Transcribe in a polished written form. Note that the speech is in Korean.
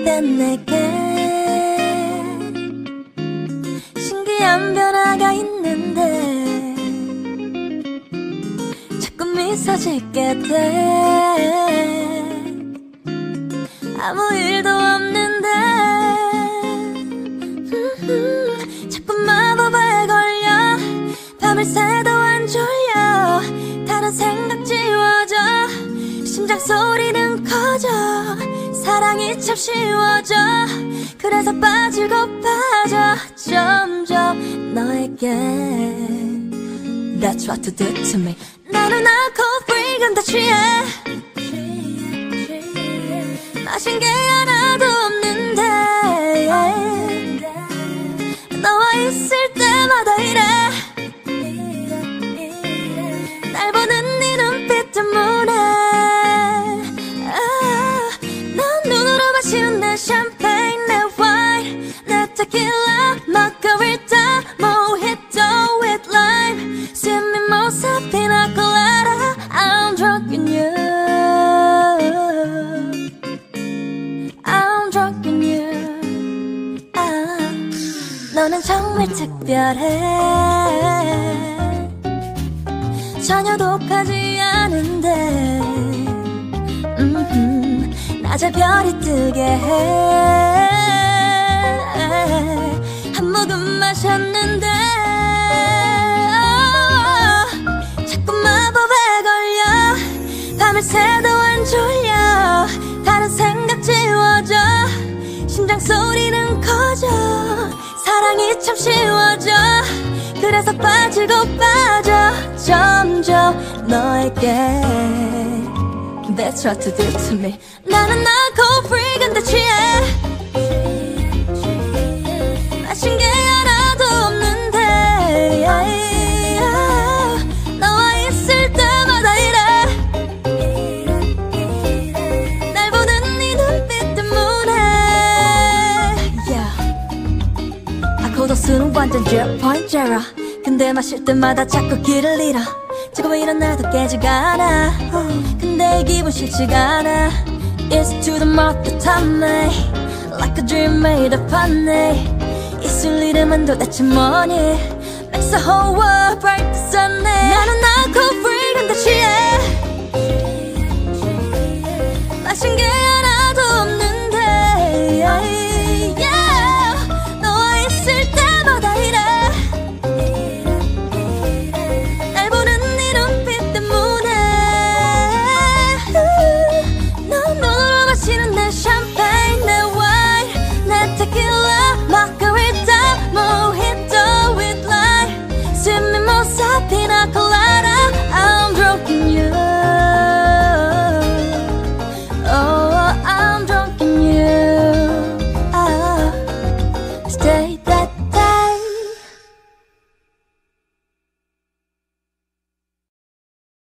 땐 내게 신기한 변화가 있는데 자꾸 미소 짓게 돼. 아무 일도 없는데 자꾸 마법에 걸려 밤을 새도 안 졸려. 다른 생각 지워져 심장 소리는 커져. 사랑이 참 쉬워져. 그래서 빠지고 빠져 점점 너에게. That's what to do to me. 나는 alcohol free 근데 취해. 마신 게 하나도 없는데 너와 있을 때마다 이래. 날 보는 네 눈빛 때문에 넌 눈으로 마시는 내 샴페인 내 와인 내 테킬라 마가리타 모히또 with lime 스미모사 피나콜라다 I'm drunk in you. I'm drunk in you. 너는 정말 특별해. 전혀 독하지 않은데 낮에 별이 뜨게 해. 한 모금 마셨는데 자꾸 마법에 걸려. 밤을 새도 안 졸려. 다른 생각 지워져 심장 소리는 커져. 사랑이 참 쉬워져. 그래서 빠지고 빠져 점점 너에게. That's what to do to me. 나는 alcohol free 근데 취해. 마신 게 하나도 없는데 너와 있을 때마다 이래. 날 보는 네 눈빛 때문에 고도수는 완전 0.0 근데 마실 때마다 자꾸 길을 잃어. 지금 이런 나도 깨지가 않아. 근데 이 기분 싫지가 않아. It's to the mouth that taught me like a dream made of honey. 있을 이름은 도대체 뭐니. Makes the whole world bright as sunny. 나는 alcohol free 근데 취해.